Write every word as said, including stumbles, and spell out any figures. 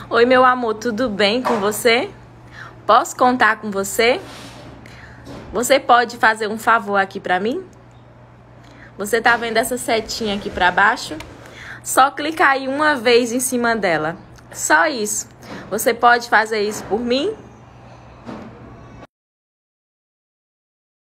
Oi, meu amor, tudo bem com você? Posso contar com você? Você pode fazer um favor aqui pra mim? Você tá vendo essa setinha aqui pra baixo? Só clicar aí uma vez em cima dela. Só isso. Você pode fazer isso por mim?